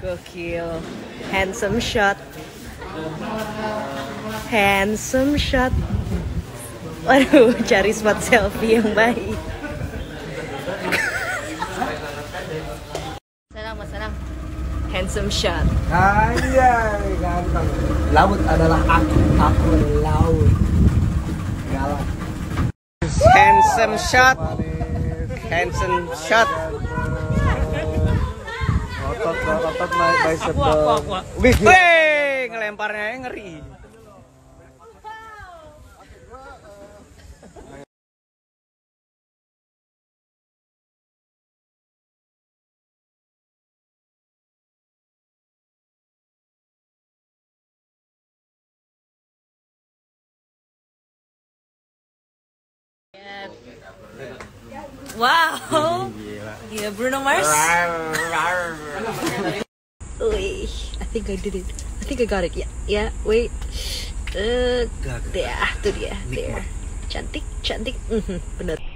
Gokil. Handsome shot. Handsome shot. Waduh, cari spot selfie yang baik. Salam. Handsome shot. Anjay, ganteng. Laut adalah aku adalah laut. Galak. Handsome shot. Handsome shot. Otot naik bicep. Wih, ngelemparnya ngeri. Wow, yeah, Bruno Mars. Wih, I think I did it. I think I got it. Yeah, wait. Tuh dia, there. Cantik. Bener.